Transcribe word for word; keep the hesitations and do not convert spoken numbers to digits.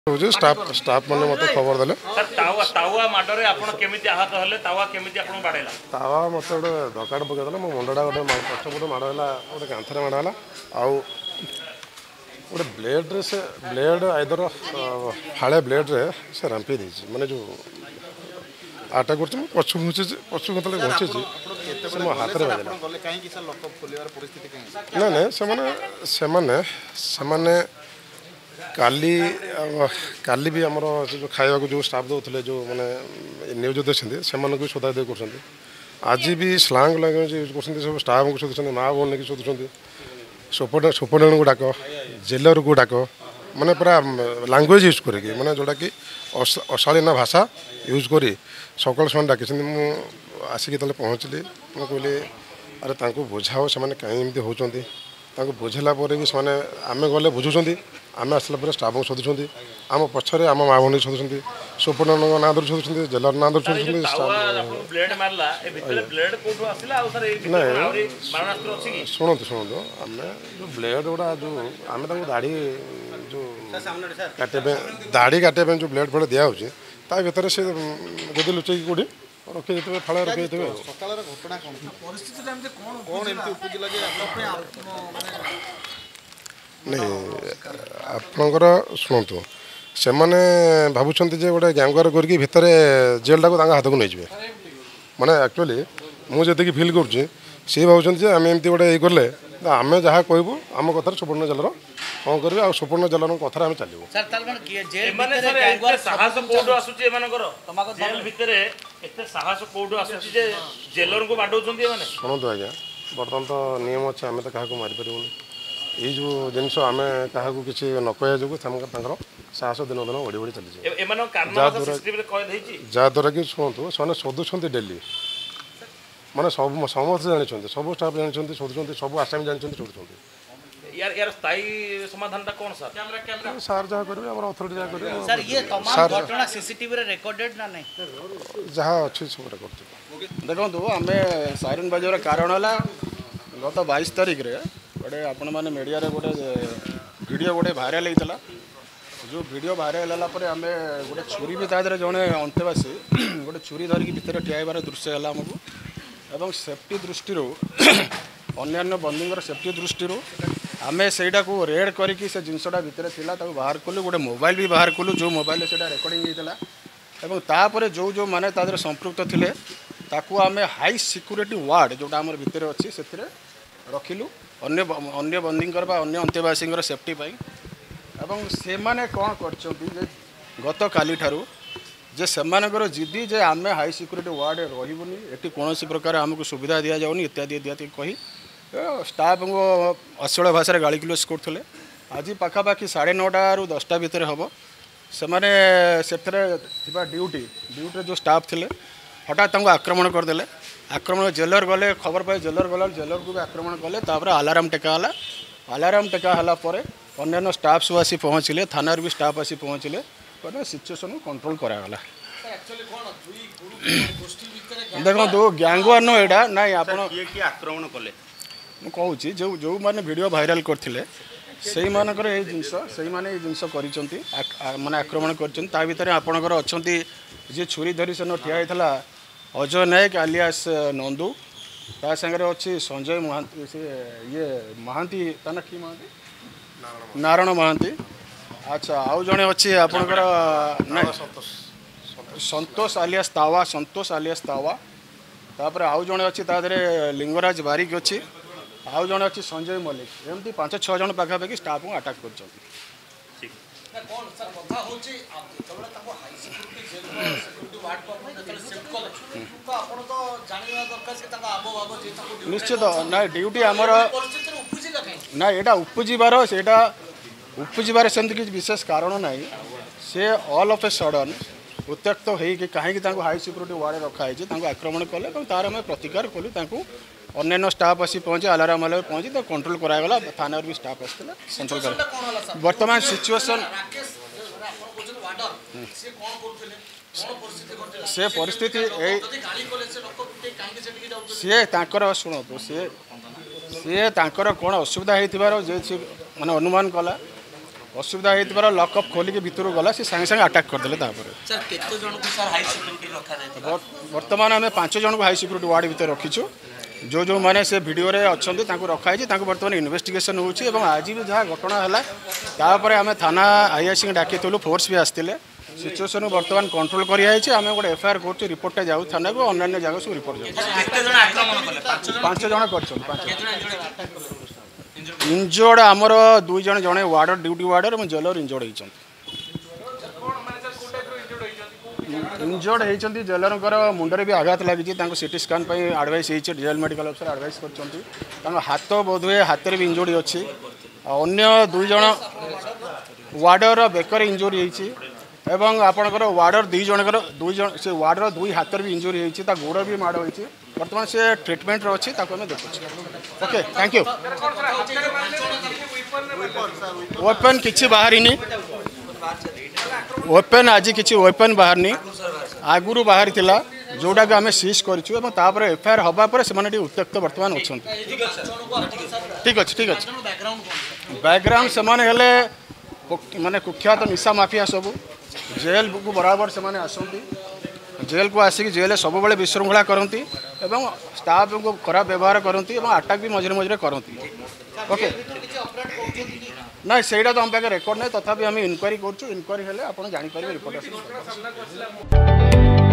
हो staff staff मैंने मत खबर देले तावा तावा माडरे आपण केमिति आहत हले तावा केमिति आपण बाडेला तावा मत गोटे धकाड़ पकईदेला मो मुंडा गोटे पछपटे माड़ है गोटे कांथरे माड़ है आउ गोटे ब्लेड्रे से ब्लेड आइदर फाड़े ब्लेड्रे से रांपी देती मैंने जो आटा कर पछु घुचे पछु मत घुचे से मो हाथ में बाजला ना ना से काली काली भी आमर जो खाया जो स्टाफ दौले जो मैंने न्यूज देखते से सोधादे कर आज भी स्लांग लांगुएज यूज कर सब स्टाफ को शोधुं माँ भौन की शोधुं सुपर सुपरडेंट को डाक जेलर को डाक मैंने पूरा लांगुएज यूज करी मैंने जोटा कि अशालीन भाषा यूज करी सकाल से डाक आसिक तले पहुँचली मैं कहली अरे तांको बुझाओ से कहीं होती बुझेला भी से आम गले बुझुं आम आसला स्टाफ को शोधुं आम पछरे आम माँ भौन शोधुं सुपरडेंट ना धर शोधुं जेलर ना धर शोधुं शुणु शुणु आम जो ब्लेड गुड़ा जो आम दाढ़ी जो काटे दाढ़ी काटे जो ब्लेड फेड दिखाई ता भर से जदि लुचे कौटी रखी देते फाड़ रखी देते नहीं आपणकर शुणु से मैंने भावुं गोटे गैंगवार करके भितर जेलटा को हाथ को नहीं माने एक्चुअली मुझे फिल करुँची सी भावुं आम एमती गोटे ये कले आम जहाँ कहूँ आम कथार सुपर्ण जेलर कौन करेंगे आ सुपर्ण जेलर कथार आम चलो शुणु आज्ञा बर्तमान तो नियम अच्छे आम तो क्या मारिपर ये जो जिनस आम क्या किसी न कह जो साहस दिन दिन बढ़ी बढ़ी चली जहाँद्वारा कि शुणु से शोधुं डेली माने सब समस्त जानते सब स्टाफ जानते शोधुं सब आसामी जानते शोधुं यार यार स्थायी समाधान टा कौन सर सार जहाँ करेंगे आम अथॉरिटी जहाँ करेंगे सर ये तमाम घटना सीसीटीवी रे रिकॉर्डेड ना नहीं जहाँ अच्छे सब रिकॉर्ड देखो आम साइरन बाजार कारण है गत बाईस तारिख रे गोटे आपण मैंने मीडिया रे गोटे वीडियो गोटे भाइराल होता जो वीडियो भाइराल है आम गोटे छुरी भी तादर जड़े अंतेवासी गोटे छुरी धरिकी भितर ठियाबार दृश्य है आमको एवं सेफ्टी दृष्टि अन्य बंदी सेफ्टी दृष्टि आम से रेड करके से जिनसा भितर थिला बाहर कलु गोटे मोबाइल भी बाहर कलु जो मोबाइल से रेकर्डिंग होता एवं तापर जो जो मैंने तादर संपृक्त थे ताकू आम हाई सिक्यूरीटी वार्ड जोटा आम भितर अच्छी से रखिलु अन्य अन्य बंदी अन्य अंतेवासी सेफ्टी एवं से माने कौन कर गत काली ठारू जे सेमानकर जिद्दी जे आम हाई सिक्यूरीटी वार्ड रही ये कौन प्रकार आमको सुविधा दि जाऊनी इत्यादि इत्यादि कही स्टाफ को अश्लील भाषा गाड़ी गलोच करते आज पाखापाखि साढ़े नौटा रु दसटा भितर हम से ड्यूटी ड्यूटी जो स्टाफ थे हठात आक्रमण करदे आक्रमण जेलर गले खबर पाए जेलर गला जेलर को भी आक्रमण कले अलाराम टेकाला अलाराम टेकाला अन्य स्टाफ सब आसी पहुँचले थाना भी स्टाफ आसी पहुँचले मैंने सिचुएसन कंट्रोल करागला देखो दो गैंगवार नो एडा नहीं आप आक्रमण कले मुझे जो जो मैंने वीडियो भाइराल करते से मानकर ये जिनस से माने ये जिनस करिसेंती माने आक्रमण करछन ता भीतर आपनकर अछंती जे छुरी धरी सेन ठिया होता अजय नायक आलियास नंदू ता संगे अच्छी संजय महांती से ये महांती ता कि महांती नारायण महांती अच्छा आउ जड़े अच्छी आपणकर संतोष आलियास तावा संतोष आलियास तावा तापर आउ जड़े अच्छी तादरे लिंगराज बारिक अच्छी आउ जड़े अच्छी संजय मल्लिक एमती पांच छः जन पाखापाखि स्टाफ को अटाक कर निश्चित ना ड्यूटी आमर ना यहाँ उपजीवार से उपजीवार सेमती किसी विशेष कारण ना से ऑल ऑफ ए सडन उत्त्यक्त हो कहीं हाई सिक्यूरीटी वार्ड रखाई आक्रमण कले तार आम प्रतिकार कलु अन्य स्टाफ आसी पहुँचे अलाराम अलाराम पहुँची तो कंट्रोल करागला थाना भी स्टाफ आसते कंट्रोल कर बर्तमान सिचुएसन से परिस्थिति सी तांकर शुणु सी सी तांकर कौन असुविधा होती माने अनुमान कला असुविधा होता लकअप खोलिक भितर गला सी सागे सागे अटाक करदे बर्तमान आम पांच जन को हाई सिक्यूरीटी वार्ड भितर रखीचु जो जो मैंने से वीडियो रे अच्छा रखाई बर्तमान इन्वेस्टिगेशन होची आज भी जहाँ घटना है आम थाना आईआईसी डाकी फोर्स भी आसते सिचुएसन बर्तमान कंट्रोल कर आम गोटे एफआईआर कर रिपोर्ट जाऊ थाना को अन्य जगह सब रिपोर्ट जाऊ पांच जन कर इंजोर्ड आमर दुई जन जड़े वार्डर ड्यूटी वार्डर और जेलर इंजोर्ड होती इंजोर्ड होती जेलर मुंडे भी आघात लगी CT scan advice jail medical officer advice कर हाथ बोध हुए हाथ में भी इंजोरी अच्छी अन्य दुई जन वार्डर बेकर इंजोरी होती एवं आपणकर वार्डर दुई जनकर दुई जन से वार्डर दुई हाथ भी इंजोरी होती गोड़ भी माड़ होती बर्तमान से ट्रिटमेंट अच्छी आम देखुचे ओके थैंक यू वेपन किसी बाहरी वेपन आज किसी वेपन बाहरनी आगुरी बाहरी थिला जोटा कि आम सीज कर एफआईआर हवापर से उत्त्यक्त बर्तमान अच्छा ठीक अच्छे ठीक अच्छे बैकग्राउंड से माने कुख्यात निशा माफिया सब जेल को बराबर से आसती जेल को आसिक जेल सब बड़े विशृंखला करती स्टाफ को खराब व्यवहार करती अटैक भी मझे मझे करती ओके ना सेटा तो हम पाखे रेकर्ड नहीं तथापि आम इनक्वारी करूँ इनक्वारी हेल्ले आप जापर रिपोर्ट